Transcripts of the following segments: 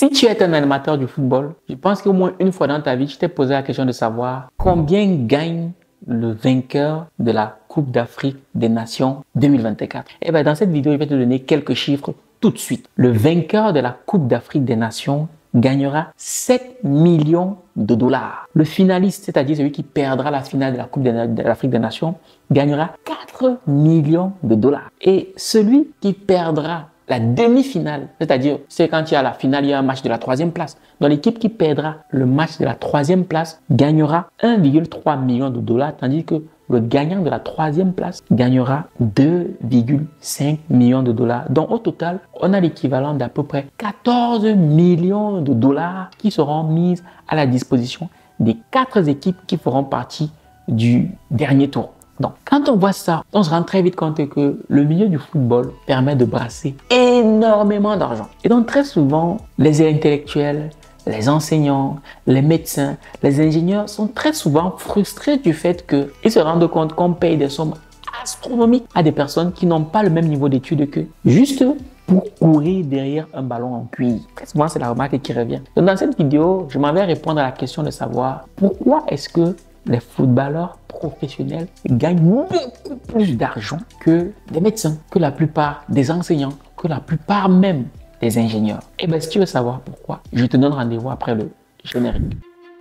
Si tu es un amateur du football, je pense qu'au moins une fois dans ta vie, tu t'es posé la question de savoir combien gagne le vainqueur de la Coupe d'Afrique des Nations 2024. Et bien, dans cette vidéo, je vais te donner quelques chiffres tout de suite. Le vainqueur de la Coupe d'Afrique des Nations gagnera 7 millions de dollars. Le finaliste, c'est-à-dire celui qui perdra la finale de la Coupe de l'Afrique des Nations, gagnera 4 millions de dollars. Et celui qui perdra la demi-finale, c'est-à-dire c'est quand il y a la finale, il y a un match de la 3e place. Donc l'équipe qui perdra le match de la 3e place gagnera 1,3 million de dollars, tandis que le gagnant de la 3e place gagnera 2,5 millions de dollars. Donc au total, on a l'équivalent d'à peu près 14 millions de dollars qui seront mis à la disposition des 4 équipes qui feront partie du dernier tour. Donc, quand on voit ça, on se rend très vite compte que le milieu du football permet de brasser énormément d'argent. Et donc, très souvent, les intellectuels, les enseignants, les médecins, les ingénieurs sont très souvent frustrés du fait qu'ils se rendent compte qu'on paye des sommes astronomiques à des personnes qui n'ont pas le même niveau d'études qu'eux, juste pour courir derrière un ballon en cuir. Très souvent, c'est la remarque qui revient. Donc, dans cette vidéo, je m'en vais répondre à la question de savoir pourquoi est-ce que les footballeurs professionnels gagnent beaucoup plus d'argent que des médecins, que la plupart des enseignants, que la plupart même des ingénieurs. Et bien, si tu veux savoir pourquoi, je te donne rendez-vous après le générique.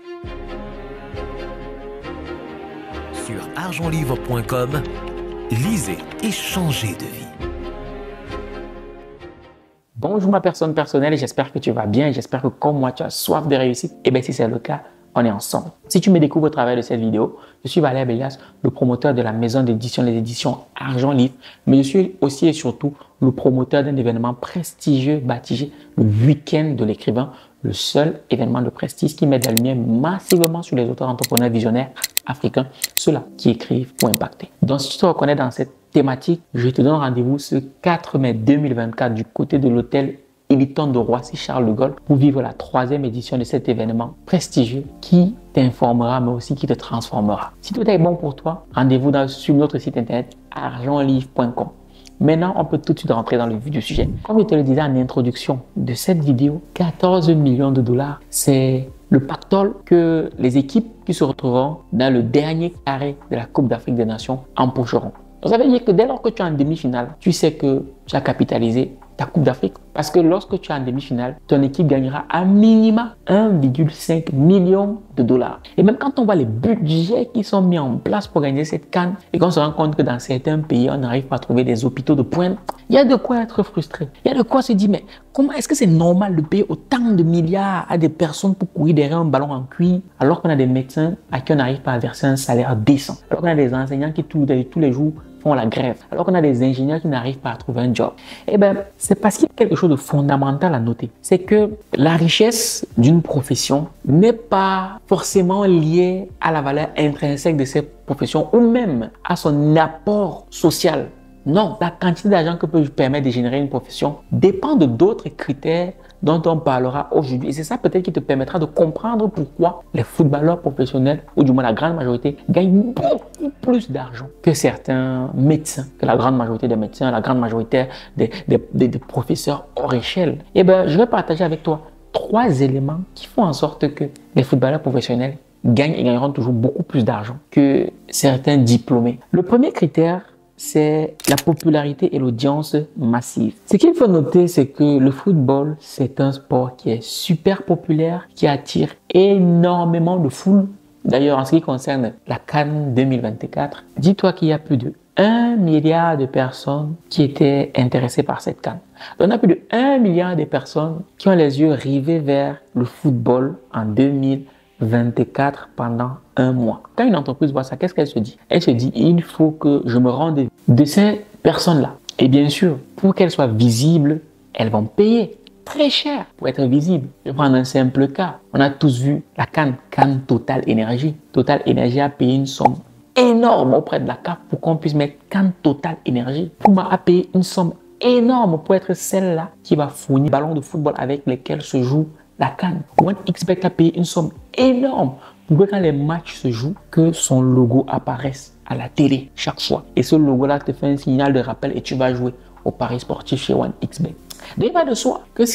Sur argentlivre.com, lisez et changez de vie. Bonjour ma personne personnelle, j'espère que tu vas bien, j'espère que comme moi tu as soif de réussite. Et bien si c'est le cas, on est ensemble. Si tu me découvres au travers de cette vidéo, je suis Valère Bélias, le promoteur de la maison d'édition, les éditions Argent Livre, mais je suis aussi et surtout le promoteur d'un événement prestigieux baptisé le Week-end de l'écrivain, le seul événement de prestige qui met de la lumière massivement sur les auteurs entrepreneurs visionnaires africains, ceux-là qui écrivent pour impacter. Donc si tu te reconnais dans cette thématique, je te donne rendez-vous ce 4 mai 2024 du côté de l'hôtel Hilton de Roissy Charles de Gaulle pour vivre la 3e édition de cet événement prestigieux qui t'informera mais aussi qui te transformera. Si tout est bon pour toi, rendez-vous sur notre site internet argentlivre.com. Maintenant, on peut tout de suite rentrer dans le vif du sujet. Comme je te le disais en introduction de cette vidéo, 14 millions de dollars, c'est le pactole que les équipes qui se retrouveront dans le dernier carré de la Coupe d'Afrique des Nations empocheront. Ça veut dire que dès lors que tu es en demi-finale, tu sais que tu as capitalisé ta Coupe d'Afrique. Parce que lorsque tu es en demi-finale, ton équipe gagnera à minima 1,5 million de dollars. Et même quand on voit les budgets qui sont mis en place pour gagner cette CAN et qu'on se rend compte que dans certains pays, on n'arrive pas à trouver des hôpitaux de pointe, il y a de quoi être frustré. Il y a de quoi se dire, mais comment est-ce que c'est normal de payer autant de milliards à des personnes pour courir derrière un ballon en cuir alors qu'on a des médecins à qui on n'arrive pas à verser un salaire décent, alors qu'on a des enseignants qui tous les jours font la grève, alors qu'on a des ingénieurs qui n'arrivent pas à trouver un job. Eh bien, c'est parce qu'il y a quelque chose de fondamental à noter. C'est que la richesse d'une profession n'est pas forcément liée à la valeur intrinsèque de cette profession ou même à son apport social. Non, la quantité d'argent que peut permettre de générer une profession dépend de d'autres critères dont on parlera aujourd'hui. Et c'est ça peut-être qui te permettra de comprendre pourquoi les footballeurs professionnels, ou du moins la grande majorité, gagnent beaucoup plus d'argent que certains médecins, que la grande majorité des médecins, la grande majorité des professeurs hors échelle. Et bien, je vais partager avec toi 3 éléments qui font en sorte que les footballeurs professionnels gagnent et gagneront toujours beaucoup plus d'argent que certains diplômés. Le premier critère, c'est la popularité et l'audience massive. Ce qu'il faut noter, c'est que le football, c'est un sport qui est super populaire, qui attire énormément de foule. D'ailleurs, en ce qui concerne la CAN 2024, dis-toi qu'il y a plus de 1 milliard de personnes qui étaient intéressées par cette CAN. Donc, on a plus de 1 milliard de personnes qui ont les yeux rivés vers le football en 2024 pendant un mois. Quand une entreprise voit ça, qu'est-ce qu'elle se dit? Elle se dit, il faut que je me rende de ces personnes-là. Et bien sûr, pour qu'elles soient visibles, elles vont payer très cher pour être visibles. Je vais prendre un simple cas. On a tous vu la CAN Total Énergie. Total Énergie a payé une somme énorme auprès de la CAF pour qu'on puisse mettre CAN Total Énergie. Puma a payé une somme énorme pour être celle-là qui va fournir les ballons de football avec lesquels se joue la CAN. OneXBet a payé une somme énorme pour que quand les matchs se jouent, que son logo apparaisse à la télé chaque fois. Et ce logo-là te fait un signal de rappel et tu vas jouer au paris sportif chez OneXBet. Donc, il va de soi que si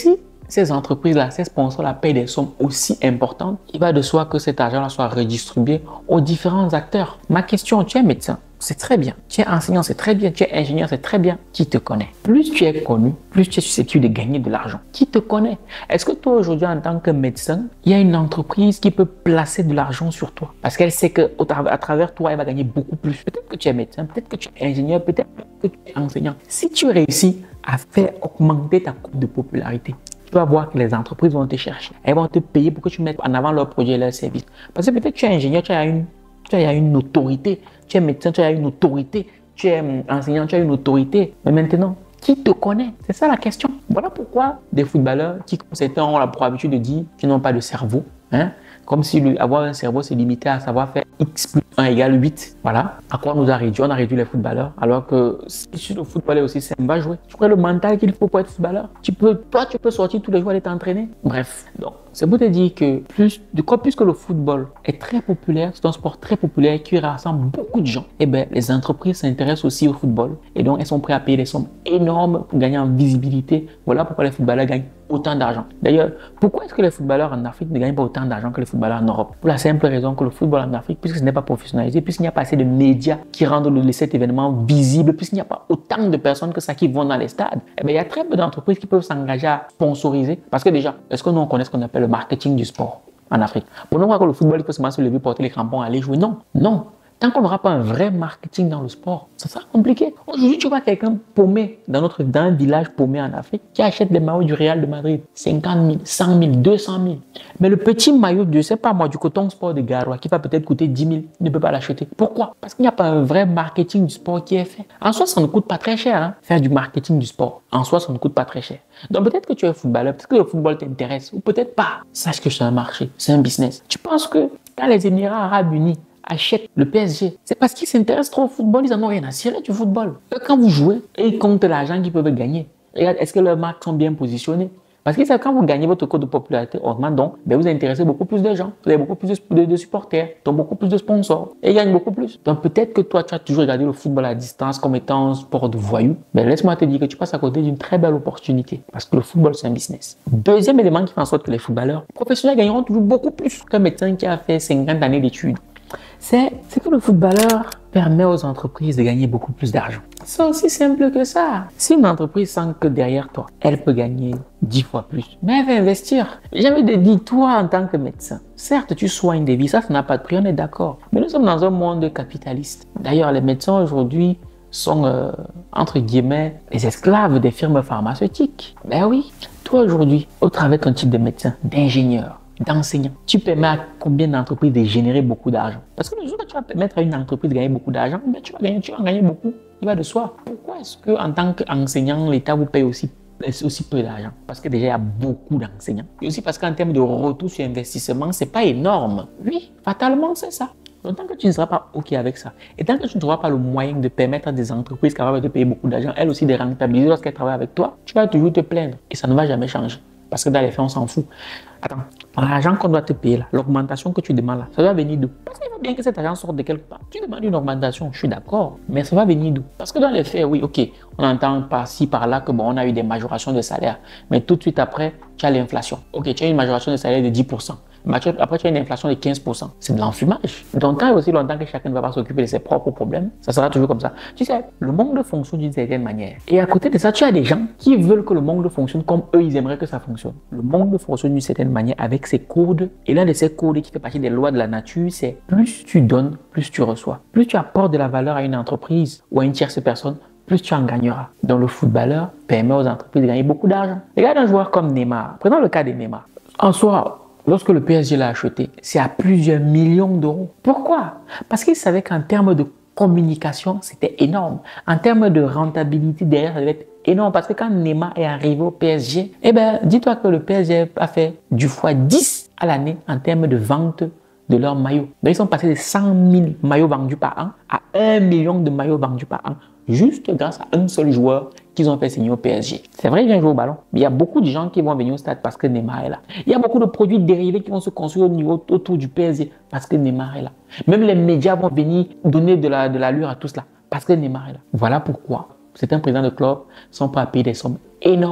ces entreprises-là, ces sponsors-là payent des sommes aussi importantes, il va de soi que cet argent-là soit redistribué aux différents acteurs. Ma question, tu es médecin, c'est très bien. Tu es enseignant, c'est très bien. Tu es ingénieur, c'est très bien. Qui te connaît? Plus tu es connu, plus tu es susceptible de gagner de l'argent. Qui te connaît? Est-ce que toi, aujourd'hui, en tant que médecin, il y a une entreprise qui peut placer de l'argent sur toi? Parce qu'elle sait qu'à travers toi, elle va gagner beaucoup plus. Peut-être que tu es médecin, peut-être que tu es ingénieur, peut-être que tu es enseignant. Si tu réussis à faire augmenter ta courbe de popularité, tu vas voir que les entreprises vont te chercher. Elles vont te payer pour que tu mettes en avant leurs produits et leurs services. Parce que peut-être que tu es ingénieur, tu as une autorité. Tu es médecin, tu as une autorité. Tu es enseignant, tu as une autorité. Mais maintenant, qui te connaît? C'est ça la question. Voilà pourquoi des footballeurs qui, comme certains, ont pour habitude de dire qu'ils n'ont pas de cerveau. Hein? Comme si avoir un cerveau, c'est limité à savoir faire X plus 1 égale 8. Voilà. À quoi on nous a réduit? On a réduit les footballeurs. Alors que si le football est aussi simple, va jouer. Tu crois le mental qu'il faut pour être footballeur? Toi, tu peux sortir tous les jours et t'entraîner. Bref. Donc, c'est pour te dire que plus que le football est très populaire, c'est un sport très populaire qui rassemble beaucoup de gens, eh bien, les entreprises s'intéressent aussi au football. Et donc, elles sont prêtes à payer des sommes énormes pour gagner en visibilité. Voilà pourquoi les footballeurs gagnent autant d'argent. D'ailleurs, pourquoi est-ce que les footballeurs en Afrique ne gagnent pas autant d'argent que les footballeurs en Europe? Pour la simple raison que le football en Afrique, puisque ce n'est pas professionnalisé, puisqu'il n'y a pas assez de médias qui rendent cet événement visible, puisqu'il n'y a pas autant de personnes que ça qui vont dans les stades, eh bien, il y a très peu d'entreprises qui peuvent s'engager à sponsoriser. Parce que déjà, est-ce que nous, on connaît ce qu'on appelle le marketing du sport en Afrique? Pour nous croire que le football, il faut seulement se lever, porter les crampons, aller jouer. Non, non. Tant qu'on n'aura pas un vrai marketing dans le sport, ça sera compliqué. Aujourd'hui, tu vois quelqu'un paumé dans un village paumé en Afrique qui achète les maillots du Real de Madrid, 50 000, 100 000, 200 000. Mais le petit maillot de, je sais pas moi, du coton sport de Garoua qui va peut-être coûter 10 000, il ne peut pas l'acheter. Pourquoi? Parce qu'il n'y a pas un vrai marketing du sport qui est fait. En soi, ça ne coûte pas très cher, hein, faire du marketing du sport. En soi, ça ne coûte pas très cher. Donc peut-être que tu es footballeur, peut-être que le football t'intéresse, ou peut-être pas. Sache que c'est un marché, c'est un business. Tu penses que quand les Émirats Arabes Unis achètent le PSG, c'est parce qu'ils s'intéressent trop au football, ils n'en ont rien à cirer du football. Quand vous jouez, ils comptent l'argent qu'ils peuvent gagner. Regarde, est-ce que leurs marques sont bien positionnées? Parce que quand vous gagnez, votre coût de popularité augmente, donc vous intéressez beaucoup plus de gens, vous avez beaucoup plus de supporters, donc beaucoup plus de sponsors, et ils gagnent beaucoup plus. Donc peut-être que toi, tu as toujours regardé le football à distance comme étant un sport de voyous, mais laisse-moi te dire que tu passes à côté d'une très belle opportunité, parce que le football, c'est un business. Deuxième élément qui fait en sorte que les footballeurs professionnels gagneront toujours beaucoup plus qu'un médecin qui a fait 50 années d'études. C'est que le footballeur permet aux entreprises de gagner beaucoup plus d'argent. C'est aussi simple que ça. Si une entreprise sent que derrière toi, elle peut gagner 10 fois plus, mais elle va investir. J'ai envie de dire, toi en tant que médecin, certes tu soignes des vies, ça n'a pas de prix, on est d'accord. Mais nous sommes dans un monde capitaliste. D'ailleurs, les médecins aujourd'hui sont, entre guillemets, les esclaves des firmes pharmaceutiques. Ben oui, toi aujourd'hui, au travers d'un type de médecin, d'ingénieur, d'enseignant, tu permets à combien d'entreprises de générer beaucoup d'argent? Parce que le jour où tu vas permettre à une entreprise de gagner beaucoup d'argent, ben tu vas en gagner beaucoup. Il va de soi. Pourquoi est-ce qu'en tant qu'enseignant, l'État vous paye aussi peu d'argent? Parce que déjà, il y a beaucoup d'enseignants. Et aussi parce qu'en termes de retour sur investissement, c'est pas énorme. Oui, fatalement, c'est ça. Donc, tant que tu ne seras pas OK avec ça, et tant que tu ne trouveras pas le moyen de permettre à des entreprises capables de payer beaucoup d'argent, elles aussi de rentabiliser lorsqu'elles travaillent avec toi, tu vas toujours te plaindre. Et ça ne va jamais changer. Parce que dans les faits, on s'en fout. Attends, l'argent qu'on doit te payer là, l'augmentation que tu demandes là, ça doit venir d'où? Parce qu'il faut bien que cet argent sorte de quelque part. Tu demandes une augmentation, je suis d'accord, mais ça va venir d'où? Parce que dans les faits, oui, ok, on entend par-ci, par-là que bon, on a eu des majorations de salaire, mais tout de suite après, tu as l'inflation. Ok, tu as une majoration de salaire de 10%. Après, tu as une inflation de 15%. C'est de l'enfumage. Donc, tant et aussi longtemps que chacun ne va pas s'occuper de ses propres problèmes, ça sera toujours comme ça. Tu sais, le monde fonctionne d'une certaine manière. Et à côté de ça, tu as des gens qui veulent que le monde fonctionne comme eux, ils aimeraient que ça fonctionne. Le monde fonctionne d'une certaine manière avec ses codes. Et l'un de ces codes qui fait partie des lois de la nature, c'est plus tu donnes, plus tu reçois. Plus tu apportes de la valeur à une entreprise ou à une tierce personne, plus tu en gagneras. Donc, le footballeur permet aux entreprises de gagner beaucoup d'argent. Regarde un joueur comme Neymar. Prenons le cas de Neymar. En soi, lorsque le PSG l'a acheté, c'est à plusieurs millions d'euros. Pourquoi? Parce qu'il savait qu'en termes de communication, c'était énorme. En termes de rentabilité, derrière, ça devait être énorme. Parce que quand Neymar est arrivé au PSG, eh bien, dis-toi que le PSG a fait du x10 à l'année en termes de vente de leurs maillots. Donc, ils sont passés de 100 000 maillots vendus par an à 1 million de maillots vendus par an. Juste grâce à un seul joueur qu'ils ont fait signer au PSG. C'est vrai qu'il vient jouer au ballon, mais il y a beaucoup de gens qui vont venir au stade parce que Neymar est là. Il y a beaucoup de produits dérivés qui vont se construire autour du PSG parce que Neymar est là. Même les médias vont venir donner de l'allure à tout cela parce que Neymar est là. Voilà pourquoi certains présidents de clubs sont prêts à payer des sommes énormes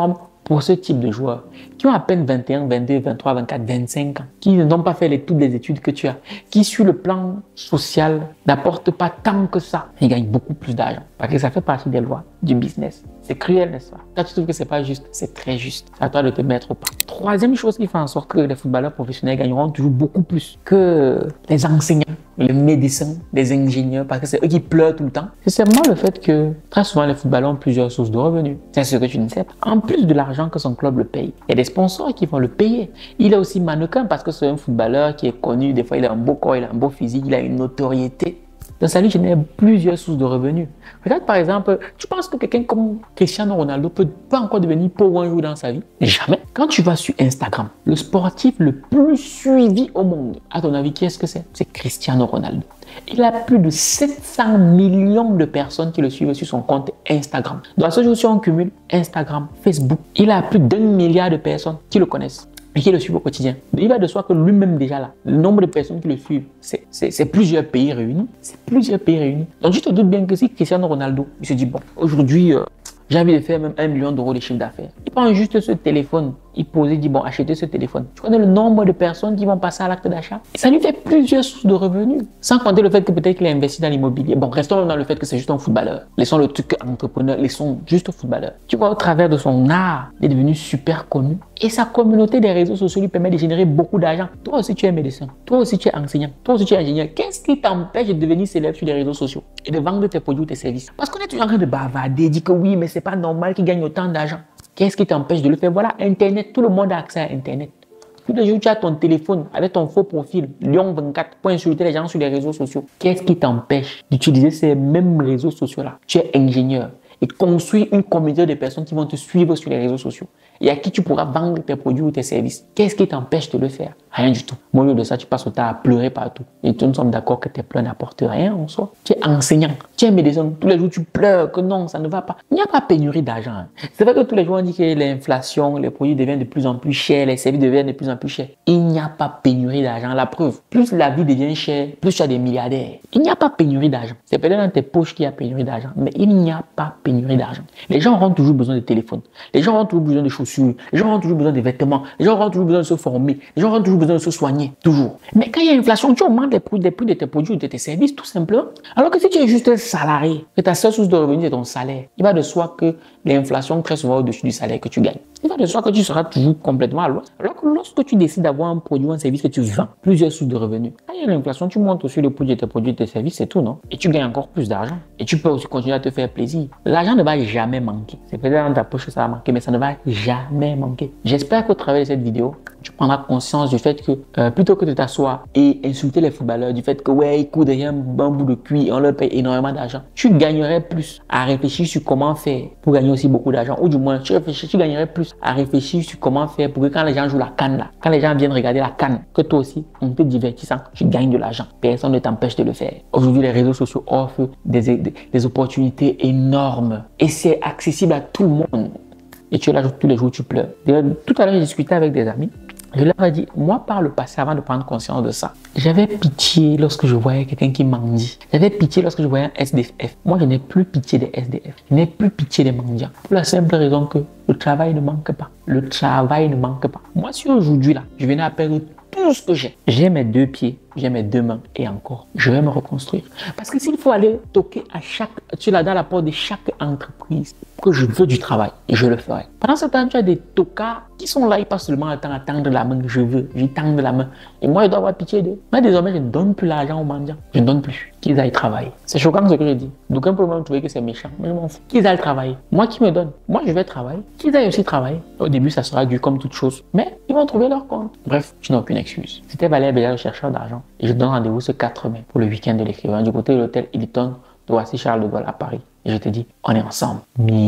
pour ce type de joueurs qui ont à peine 21, 22, 23, 24, 25 ans, qui n'ont pas fait toutes les études que tu as, qui sur le plan social n'apportent pas tant que ça, ils gagnent beaucoup plus d'argent. Parce que ça fait partie des lois du business. C'est cruel, n'est-ce pas? Quand tu trouves que c'est pas juste, c'est très juste. C'est à toi de te mettre au pas. Troisième chose qui fait en sorte que les footballeurs professionnels gagneront toujours beaucoup plus que les enseignants, les médecins, les ingénieurs, parce que c'est eux qui pleurent tout le temps. C'est seulement le fait que très souvent les footballeurs ont plusieurs sources de revenus. C'est ce que tu ne sais pas. En plus de l'argent que son club le paye, il y a des sponsors qui vont le payer. Il est aussi mannequin parce que c'est un footballeur qui est connu. Des fois, il a un beau corps, il a un beau physique, il a une notoriété. Donc ça lui génère plusieurs sources de revenus. Regarde par exemple, tu penses que quelqu'un comme Cristiano Ronaldo peut pas encore devenir pauvre un jour dans sa vie? Jamais. Quand tu vas sur Instagram, le sportif le plus suivi au monde, à ton avis, qui est-ce que c'est? C'est Cristiano Ronaldo. Il a plus de 700 millions de personnes qui le suivent sur son compte Instagram. Dans ce jour, si on cumule Instagram, Facebook, il a plus d'1 milliard de personnes qui le connaissent et qui le suivent au quotidien. Il va de soi que lui-même déjà là, le nombre de personnes qui le suivent, c'est plusieurs pays réunis. C'est plusieurs pays réunis. Donc je te doute bien que si Cristiano Ronaldo, il se dit bon, aujourd'hui, j'ai envie de faire même 1 million d'euros de chiffre d'affaires. Il prend juste ce téléphone, il pose, il dit bon, achetez ce téléphone. Tu connais le nombre de personnes qui vont passer à l'acte d'achat? Ça lui fait plusieurs sources de revenus. Sans compter le fait que peut-être qu'il a investi dans l'immobilier. Bon, restons dans le fait que c'est juste un footballeur. Laissons le truc entrepreneur, laissons juste footballeur. Tu vois, au travers de son art, il est devenu super connu. Et sa communauté des réseaux sociaux lui permet de générer beaucoup d'argent. Toi aussi, tu es médecin. Toi aussi, tu es enseignant. Toi aussi, tu es ingénieur. Qu'est-ce qui t'empêche de devenir célèbre sur les réseaux sociaux et de vendre tes produits ou tes services? Parce qu'on est toujours en train de bavarder, dire que oui, mais c'est pas normal qu'il gagne autant d'argent. Qu'est-ce qui t'empêche de le faire? Voilà, Internet, tout le monde a accès à Internet. Tous les jours, tu as ton téléphone avec ton faux profil, Lyon 24, pour insulter les gens sur les réseaux sociaux. Qu'est-ce qui t'empêche d'utiliser ces mêmes réseaux sociaux-là? Tu es ingénieur et construis une communauté de personnes qui vont te suivre sur les réseaux sociaux et à qui tu pourras vendre tes produits ou tes services. Qu'est-ce qui t'empêche de le faire? Rien du tout. Au lieu de ça, tu passes au temps à pleurer partout. Et nous sommes d'accord que tes pleurs n'apportent rien en soi. Tu es enseignant, tu es médecin, tous les jours tu pleures que non, ça ne va pas. Il n'y a pas pénurie d'argent. C'est vrai que tous les jours on dit que l'inflation, les produits deviennent de plus en plus chers, les services deviennent de plus en plus chers. Il n'y a pas pénurie d'argent. La preuve, plus la vie devient chère, plus tu as des milliardaires. Il n'y a pas pénurie d'argent. C'est peut-être dans tes poches qu'il y a pénurie d'argent, mais il n'y a pas pénurie d'argent. Les gens auront toujours besoin de téléphone. Les gens auront toujours besoin de chaussures. Les gens auront toujours besoin de vêtements. Les gens auront toujours besoin de se former. Les gens auront toujours besoin de se soigner. Toujours. Mais quand il y a inflation, tu augmentes les prix de tes produits ou de tes services, tout simplement. Alors que si tu es juste un salarié, que ta seule source de revenus est ton salaire, il va de soi que l'inflation très souvent au-dessus du salaire que tu gagnes. Il va de soi que tu seras toujours complètement à l'ouest. Alors que lorsque tu décides d'avoir un produit ou un service que tu vends, plusieurs sources de revenus, quand il y a l'inflation, tu montes aussi le prix de tes produits et tes services, c'est tout, non? Et tu gagnes encore plus d'argent. Et tu peux aussi continuer à te faire plaisir. L'argent ne va jamais manquer. C'est peut-être dans ta poche que ça va manquer, mais ça ne va jamais manquer. J'espère qu'au travers de cette vidéo, tu prendras conscience du fait que plutôt que de t'asseoir et insulter les footballeurs, du fait que ouais, ils courent derrière un bout de cuir et on leur paye énormément d'argent, tu gagnerais plus à réfléchir sur comment faire pour gagner aussi beaucoup d'argent. Ou du moins, tu gagnerais plus à réfléchir sur comment faire pour que quand les gens jouent la CAN là, quand les gens viennent regarder la CAN, que toi aussi, en te divertissant, tu gagnes de l'argent. Personne ne t'empêche de le faire. Aujourd'hui, les réseaux sociaux offrent des opportunités énormes et c'est accessible à tout le monde. Et tu es là tous les jours, tu pleures. Tout à l'heure, j'ai discuté avec des amis. Je leur ai dit, moi par le passé, avant de prendre conscience de ça, j'avais pitié lorsque je voyais quelqu'un qui mendie. J'avais pitié lorsque je voyais un SDF. Moi, je n'ai plus pitié des SDF. Je n'ai plus pitié des mendiants. Pour la simple raison que le travail ne manque pas. Le travail ne manque pas. Moi, si aujourd'hui, là, je venais à perdre tout ce que j'ai mes 2 pieds, j'ai mes 2 mains et encore, je vais me reconstruire. Parce que s'il faut aller toquer dans la porte de chaque entreprise que je veux du travail, je le ferai. Pendant ce temps, tu as des tocards qui sont là, ils passent seulement le temps à tendre la main, je tends la main. Et moi, je dois avoir pitié d'eux. Mais désormais, je ne donne plus l'argent aux mendiants. Je ne donne plus. Qu'ils aillent travailler. C'est choquant ce que je dis. Donc, un peu même trouver que c'est méchant. Mais je m'en fous. Qu'ils aillent travailler. Moi qui me donne. Moi, je vais travailler. Qu'ils aillent aussi travailler. Au début, ça sera dur comme toute chose. Mais ils vont trouver leur compte. Bref, tu n'as aucune excuse. C'était Valère Béliard, le chercheur d'argent. Et je donne rendez-vous ce 4 mai pour le week-end de l'écrivain du côté de l'hôtel Hilton de Roissy-Charles de Gaulle à Paris. Et je te dis, on est ensemble.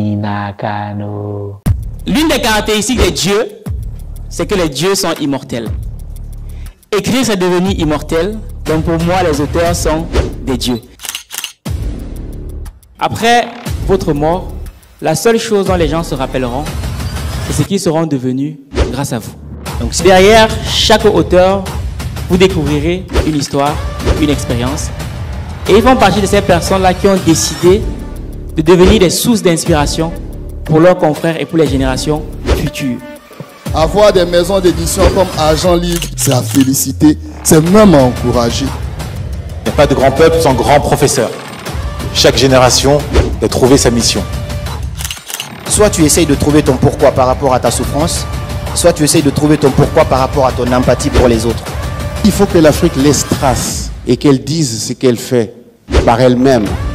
Minakano. L'une des caractéristiques des dieux, c'est que les dieux sont immortels. Écrire, c'est devenir immortel. Donc pour moi, les auteurs sont des dieux. Après votre mort, la seule chose dont les gens se rappelleront, c'est ce qu'ils seront devenus grâce à vous. Donc derrière chaque auteur, vous découvrirez une histoire, une expérience. Et ils font partie de ces personnes-là qui ont décidé de devenir des sources d'inspiration pour leurs confrères et pour les générations futur. Avoir des maisons d'édition comme Argent Livre, c'est à féliciter, c'est même à encourager. Il n'y a pas de grand peuple sans grand professeur. Chaque génération doit trouver sa mission. Soit tu essayes de trouver ton pourquoi par rapport à ta souffrance, soit tu essayes de trouver ton pourquoi par rapport à ton empathie pour les autres. Il faut que l'Afrique laisse trace et qu'elle dise ce qu'elle fait par elle-même.